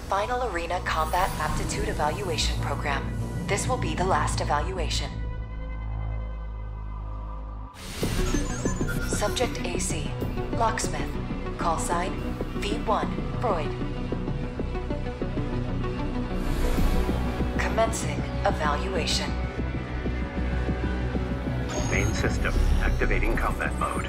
Final Arena Combat Aptitude Evaluation Program. This will be the last evaluation. Subject AC, Locksmith. Call sign, V.1, Freud. Commencing evaluation. Main system activating combat mode.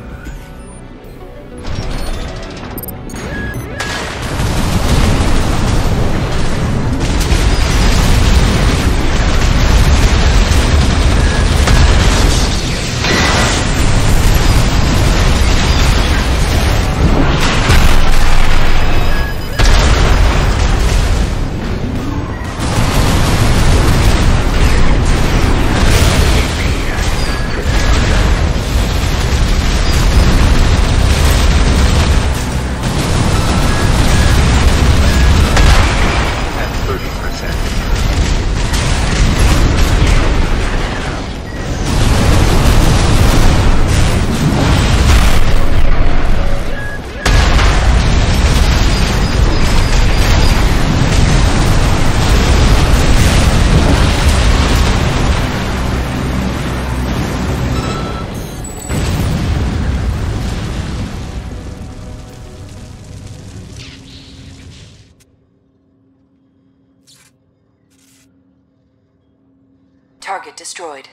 Target destroyed.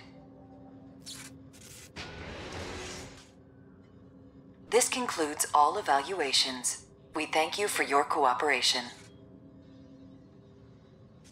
This concludes all evaluations. We thank you for your cooperation.